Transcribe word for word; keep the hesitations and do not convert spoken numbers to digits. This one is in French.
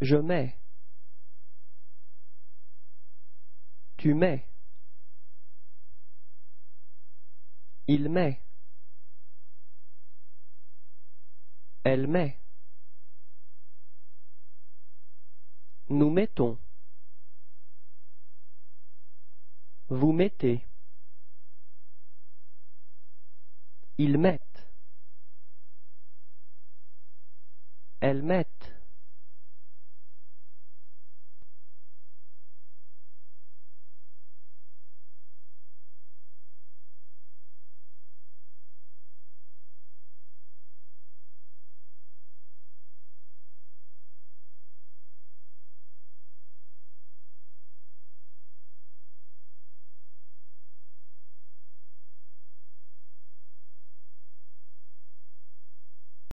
Je mets. Tu mets. Il met. Elle met. Nous mettons. Vous mettez. Ils mettent. Elles mettent.